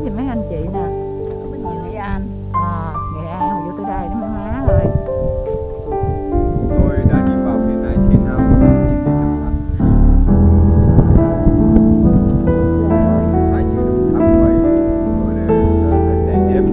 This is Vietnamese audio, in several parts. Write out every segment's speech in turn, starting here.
thì mấy anh chị nè? Nghệ An. Nghệ An vô tới đây đó mấy má ơi. Tôi đã đi vào phía này thế nào nhìn đi chụp ảnh. Phải chưa đủ thăm vậy tôi đã đẹp đẹp.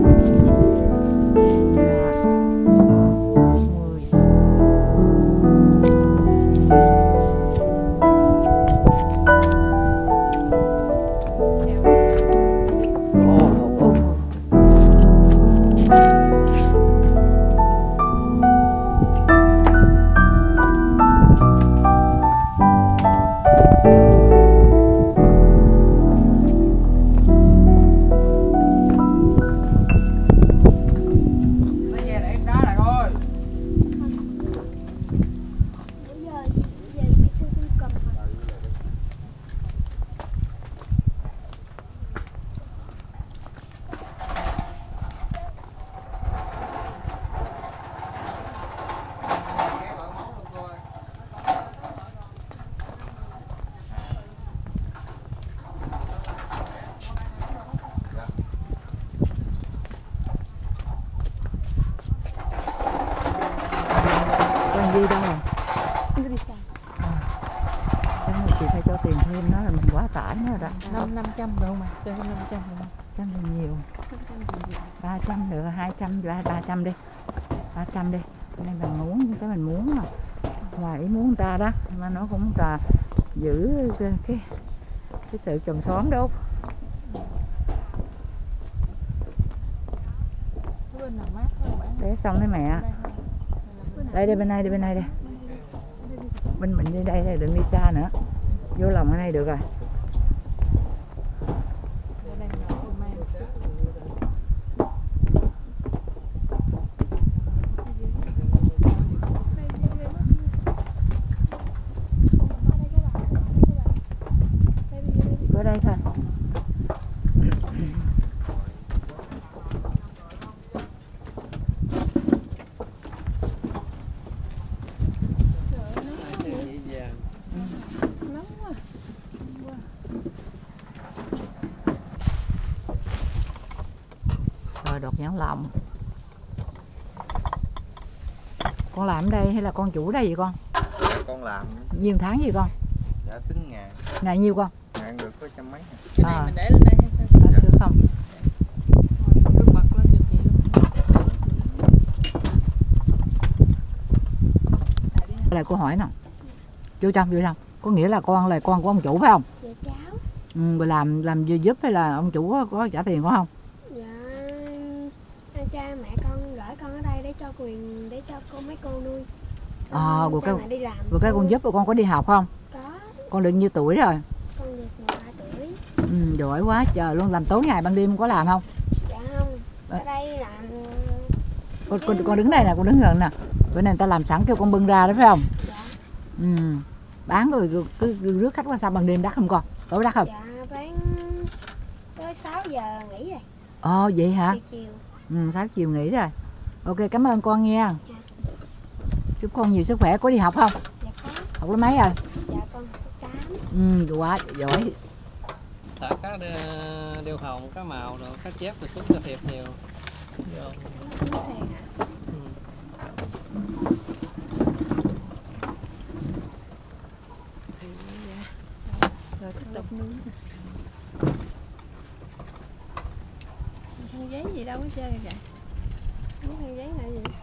Đi đâu rồi? Chắc là chị phải cho tiền thêm nó là mình quá tải nó rồi đó. 500 được không ạ? Cho thêm 500 được không? Chắc là nhiều. 300 được, 200, 300 đi. 300 đi. Nên mình muốn, cái mình muốn mà. Ngoài ý muốn người ta đó, mà nó cũng là giữ cái sự chòm xóm đâu. Bên nào mát hơn bạn? Để xong đấy mẹ. Đây bên này đây. Bên mình đi đây đừng đi xa nữa. Vô lòng ở đây được rồi. Ở đây thôi. Rồi đột nhãn lòng. Con làm ở đây hay là con chủ đây vậy con? Con làm Nhiêu tháng gì con? đã tính ngàn. Ngày nhiêu con? Ngàn được có trăm mấy. Cái này mình để lên đây hay sao? Chưa không? Cứ bật lên giùm chị luôn. Là cô hỏi nè. Chú Trâm, có nghĩa là con của ông chủ phải không? Dạ cháu. Rồi làm giúp hay là ông chủ có trả tiền có không? Dạ cha mẹ con gửi con ở đây để cho mấy con nuôi. Rồi đi làm. Rồi cái con giúp rồi con có đi học không? Có. Con được nhiêu tuổi rồi? Con được 13 tuổi. Giỏi quá trời luôn, làm tối ngày ban đêm có làm không? Dạ không. Ở đây làm. Con đứng đây nè, con đứng gần nè. Bữa nay người ta làm sẵn kêu con bưng ra đó phải không? Dạ. Bán rồi cứ rước khách qua sao ban đêm đắt không con? Tối đắt không? Dạ bán tới 6 giờ nghỉ rồi. Vậy hả? Chiều. 6 chiều nghỉ rồi. Ok, cảm ơn con nghe. Dạ. Chúc con nhiều sức khỏe. Có đi học không? Dạ có. Học lớp mấy rồi? Dạ con học 8. Quá giỏi. Thả cá điêu hồng, cá màu, rồi cá chép, rồi súng, cá thiệp nhiều. Rồi tiếp tục nướng. Khăn giấy gì đâu có chơi kìa. Cái khăn giấy này gì?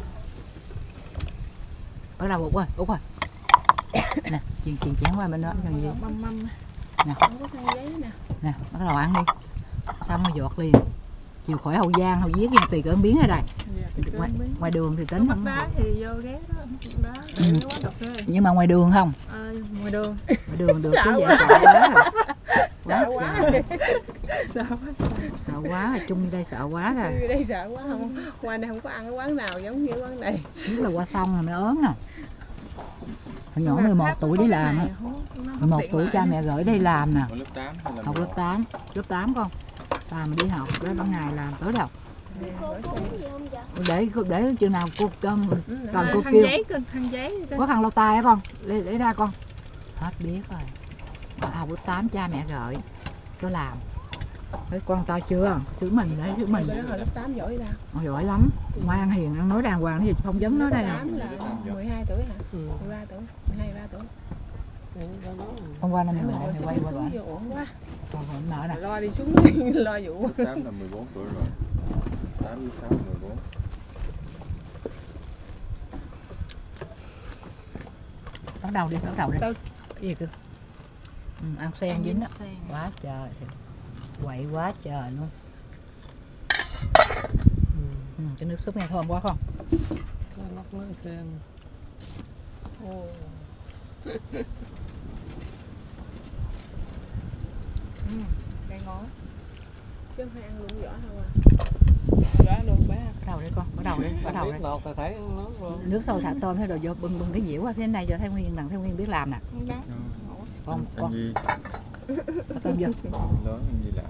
Ở đâu Út ơi. Nè, chèn qua bên đó cần gì? Mâm. Nè. Không có khăn giấy nè. Nè, bắt đầu ăn đi. Xong rồi giọt liền. Chiều khỏi Hậu Giang, Hậu Giếc tùy cỡ biến ở đây. Dạ, Ngoài đường thì tính không. Đá thì vô ghé đó, đá để quán cà phê. Nhưng mà ngoài đường không? Ngoài đường. Ngoài đường được cái Sợ vậy sợ quá rồi. Sợ quá rồi, chung đây sợ quá rồi. Đây sợ quá không. Qua đây không có ăn cái quán nào giống như quán này. Biết là qua sông rồi mới ớn nè. Hồi nhỏ 11 tuổi đi làm á. 11 tuổi cha mẹ gửi đi làm nè. Học lớp 8. Lớp 8 con. Ta mà đi học đó ban ngày làm tới đâu. Cô có uống gì không dạ? Để chừng nào cô cần cô khăn kêu. Giấy, khăn giấy. Có khăn lau tay hả con? Lấy ra con. Hết biết rồi. Học lớp 8 cha mẹ gửi. Có làm. Thấy con ta chưa? Xứ mình đấy, xứ mình. Cái đó hồi lớp 8 giỏi ra. Giỏi lắm. Ngoan hiền, ăn nói đàng hoàng cái gì không giống nó đây à. 8 là 12 tuổi hả? 13 tuổi, 12, 13 tuổi. Hôm qua năm Mình mình hồi quay qua xuống bạn. vô ổn quá. Còn vẫn mở nè. Lo đi xuống lo vụ. 8 là 14 tuổi rồi. 8 với 6 14. Bắt đầu đi, bắt đầu đi. Từ. Cái gì cơ? Ăn sen dính đó. Quá trời. Quậy quá trời luôn. Cái nước súp nghe thơm quá không? Lóc nước xem. Ồ. Cái ngon. Chứ không phải ăn luôn vỏ thôi à. Vỏ luôn bé. Bắt đầu đi con, bắt đầu đi, bắt đầu đi. Lột là thấy nó luôn. Nước sôi thả tôm thế rồi vô bưng bưng cái dĩa qua phía này cho Thái Nguyên, đặng Thái Nguyên biết làm nè. Con Anh Di có tôm vô. lớn anh Di làm.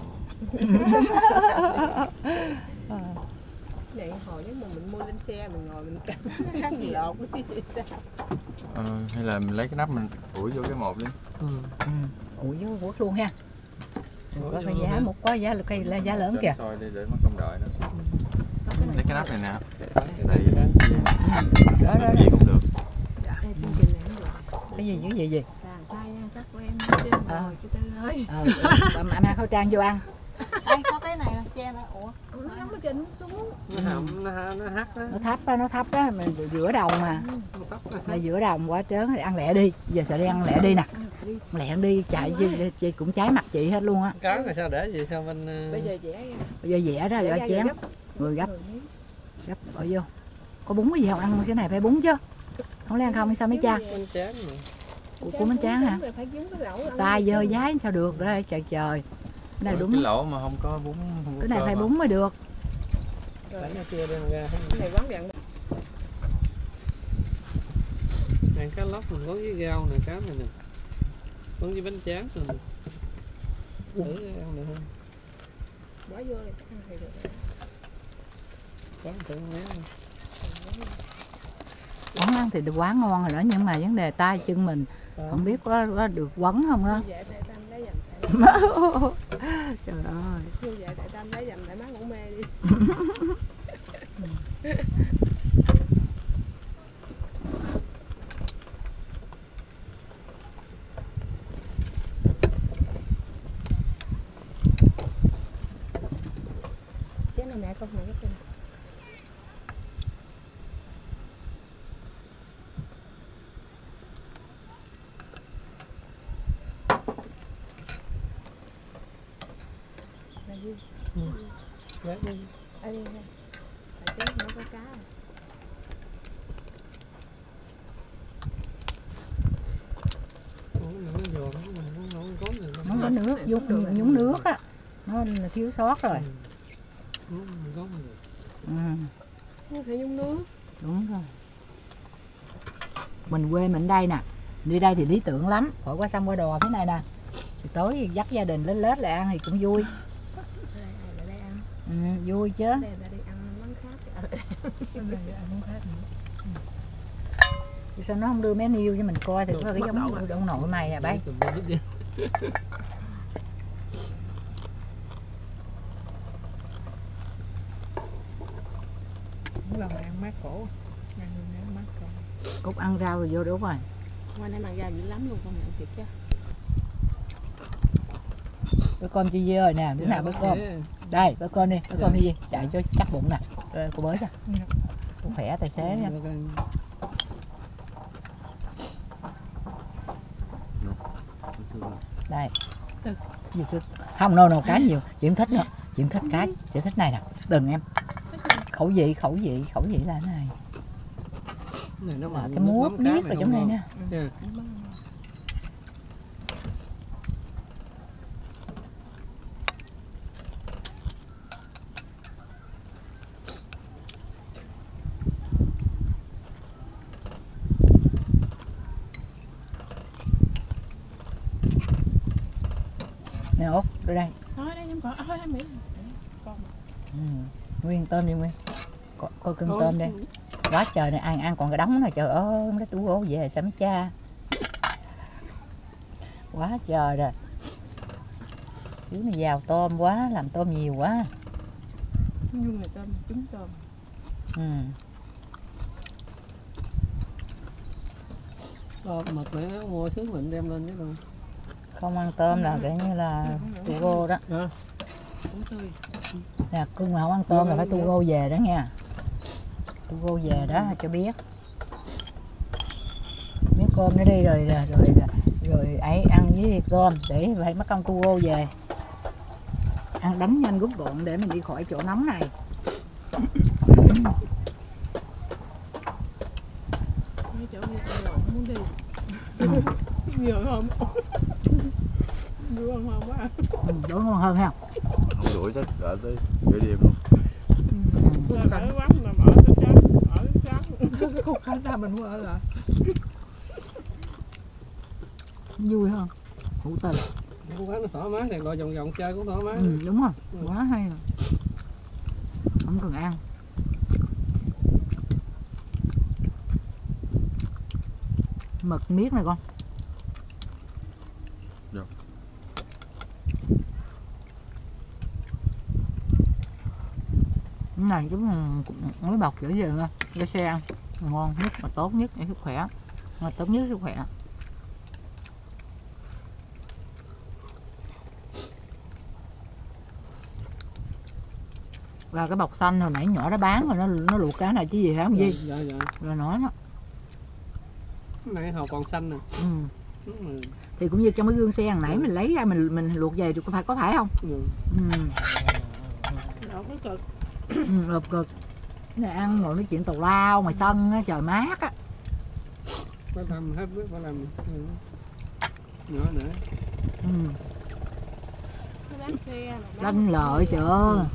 Này hồi nếu mà mình mua lên xe mình ngồi mình cầm ăn gì lột cái gì sao? Hay là mình lấy cái nắp mình ủi vô cái một đi. Ủi vô quất luôn ha. Có cái giá một có giá cây là giá lớn kìa. Soi đi để mất công đợi nó. Lấy cái nắp này nè. Đẩy Đó đó. gì cũng được. Chương trình này cũng được. Cái gì cái gì? Tàn tay nha sắc của em chứ rồi chị Tư ơi. Mà khẩu trang vô ăn. Đây có cái này là che lại. Ủa Nó nóng ở trên nó xuống. Nó hắt đó. Nó thấp á, mình giữa đồng mà. Nó thấp đó. Là giữa đồng quá trớn thì ăn lẹ đi. Giờ sợ đi ăn lẹ đi nè. Lẹ đi chạy chị cũng trái mặt chị hết luôn á. Cá này sao để vậy sao bên Bây giờ vẽ ra. Bây giờ dẻ ra rồi chén. Người gấp bỏ vô. Có bún cái gì không? Ăn cái này phải bún chứ. Không lẽ ăn không hay sao mấy cha? bên chén này. Của bánh tráng hả? Phải kiếm cái lẩu ăn. Tai dơ dái sao được đó trời trời. Cái này đúng. Cái lẩu mà không có bún không có Cái này cơm phải à. bún mới được. Bánh nó chưa đem ra. Cái này quán dặn. Ăn cá lóc mình quấn với rau nè, cá này nè. Quấn với bánh tráng rồi. Thử ăn được không? Bỏ vô này chắc ăn thì được. Quán thử méo. Quấn ăn thì được quá ngon rồi đó, nhưng mà vấn đề tay chân mình không biết có được quấn không đó. Dạ tại Tâm lấy dầm Trời ơi. tại dạ tại Tâm lấy dầm tại má ngủ mê đi. Chén này mẹ con mẹ cái này. Đấy đi. Ở đây nè. Tại chén nó có cá. Nó có nước, nhúng nước á. Nó là thiếu sót rồi. Nó phải nhúng nước. Đúng rồi. Mình quê mình đây nè. Đi đây thì lý tưởng lắm. Khỏi qua sông qua đò phía này nè. Thì tối dắt gia đình lên lết lại ăn thì cũng vui. Lại đây ăn. Vui chứ. Đây là đi ăn món khác. Ăn món khác nữa. Thì sao nó không đưa menu cho mình coi thì có cái giống ông nội mày nè bác. Mỗi lần ăn mát cổ. Ăn mát cổ. Cúc ăn rau rồi vô đúng rồi. Qua đây mang rau dữ lắm luôn con mẹ thiệt chứ. Bữa cơm chi dê rồi nè, bữa nào bữa cơm. Đây, bữa cơm đi, bữa cơm đi gì? Chạy cho chắc bụng nè. Rồi cô bới cho. Cô khỏe tài xế nha. Đây. Không đâu cá nhiều, chị không thích nữa. Chị không thích cá, chị thích này nè. Đừng em. Khẩu vị là cái này. Này nó Cái muốt miết ở trong này nè. Nè Út, đưa đây. Thôi đây em còn thôi em nghĩ. Nguyên tôm đi Nguyên. Coi cưng tôm đi. Quá trời này ăn còn cái đống này trời ơi, cái túi gỗ về sắm cha. Quá trời rồi. Chứ mà giàu tôm quá, làm tôm nhiều quá. Nhưng mà tôm trứng tôm. Ừ. Mực mẹ nó mua sướng mình đem lên chứ đâu. Không ăn tôm là kiểu như là tu gô đó. Cũng tươi. Nè, cưng mà không ăn tôm là phải tu gô về đó nha. Tu gô về đó cho biết. Miếng cơm nó đi rồi ấy ăn với tôm để phải mất công tu gô về. Ăn đánh nhanh rút gọn để mình đi khỏi chỗ nóng này. Mấy chỗ đi ăn lộn muốn đi. Nhiều không? Nhiều không quá. Đổ ngon hơn ha. Không đuổi chắc đợi tới giữa đêm luôn. Ở cái quán nằm ở cái sáng. Ở cái sáng. Cái khúc khá ra mình mua ở lại. Vui hơn. Hữu tình. Cố gắng nó thoải mái thì gọi vòng vòng chơi cũng thoải mái. Đúng rồi. Quá hay rồi. Không cần ăn. Mực miết này con. Dạ. Cái này chúng mới bọc dễ dàng nha. Cái xe ăn ngon nhất và tốt nhất để sức khỏe. Mà tốt nhất sức khỏe. Là cái bọc xanh hồi nãy nhỏ nó bán rồi nó luộc cá này chứ gì hả không Di? Dạ. Là nói đó. Cái này hàu còn xanh nè. Thì cũng như trong cái gương xe hồi nãy mình lấy ra mình luộc về thì có phải không? Đâu có cực. Lục cực. Này ăn ngồi nói chuyện tào lao ngoài sân á, trời mát á. Phải làm hết biết phải làm nhỏ nữa. Lánh xe. Lanh lợi trời ơi.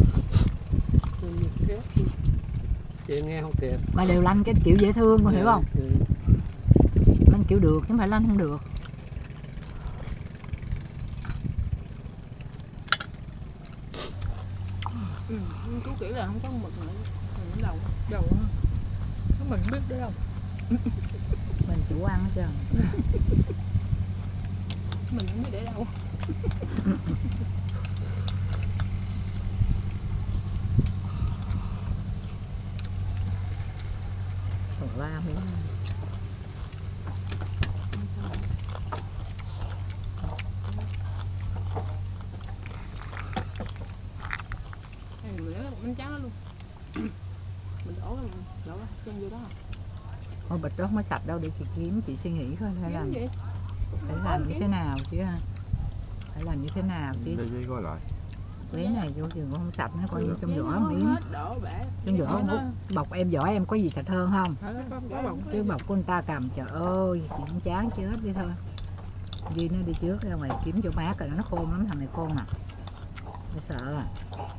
Chị nghe không kịp. Mà đều lanh cái kiểu dễ thương con hiểu không? Lanh kiểu được chứ không phải lanh không được. Chú kiểu là không có mực nữa. Mình đầu. Đầu mình biết đấy không? Mình chủ ăn hết trơn. Mình không biết để đâu. Còn la miếng. Mình trắng nó luôn. Mình đổ xem vô đó. Thôi bịch đó không có sạch đâu để chị kiếm, chị suy nghĩ coi phải làm như thế nào chứ ha. Phải làm như thế nào chứ. Đây với coi lại. Lấy này vô chừng không sạch nó coi như trong vỏ miếng. Trong vỏ nó... bọc em vỏ em có gì sạch hơn không? Chứ bọc của người ta cầm trời ơi, chị cũng chán chết đi thôi. Ghi nó đi trước ra ngoài kiếm chỗ mát rồi nó khôn lắm thằng này khôn mà. Tôi sợ à.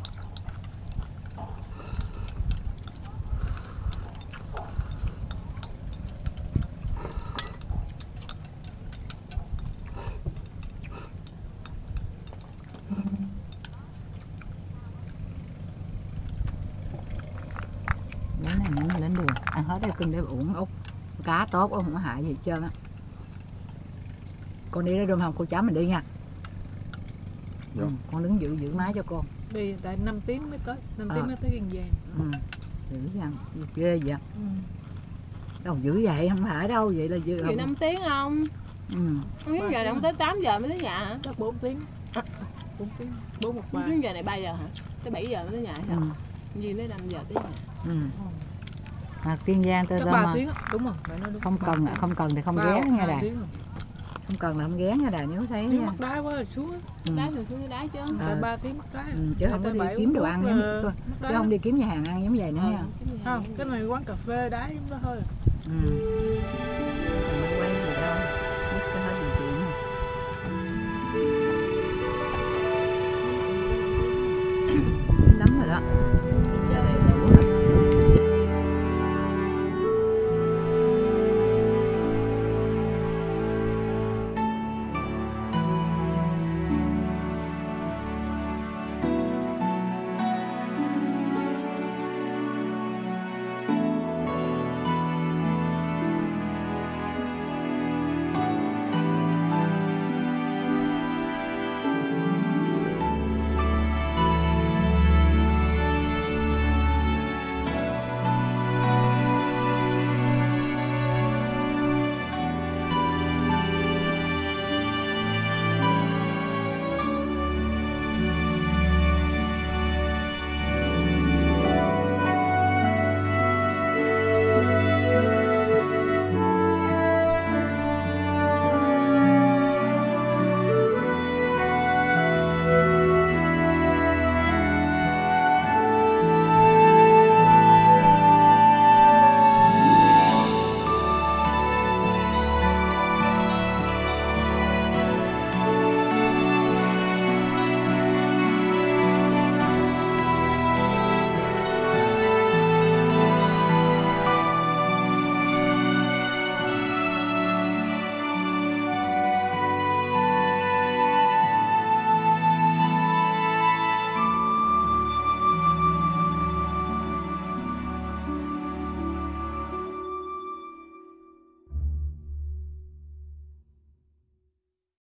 Cái này nó lên đường ăn hết đây cưng để uống ốc cá tốt không có hại gì hết trơn á. Con đi ra đường không cô cháu mình đi nha. Dạ. Con đứng giữ máy cho con. Đi tại 5 tiếng mới tới, 5 tiếng mới tới Kiên Giang. Giữ rằng ghê vậy. Đâu giữ vậy không phải đâu vậy là giữ. Vậy 5 tiếng không? Không biết giờ không tới 8 giờ mới tới nhà hả? Chắc 4 tiếng. 4 tiếng. 4 1 3. Giờ này 3 giờ hả? Tới 7 giờ mới tới nhà hả? Gì tới 5 giờ tới nhà. Kiên Giang tôi đâu mà. Tiếng đúng không? Không cần thì không ghé nha Đà. Không cần là không ghé nha Đà nếu thấy nha. Mắc đá quá rồi xuống. Đá rồi xuống cái đá chứ. 3 tiếng mắc đá. Chứ không có đi kiếm đồ ăn chứ không đi kiếm nhà hàng ăn giống vậy nữa nha. Không, cái này quán cà phê đá giống đó thôi. Quay gì đâu. Mất cái hết điều kiện. Lắm rồi đó.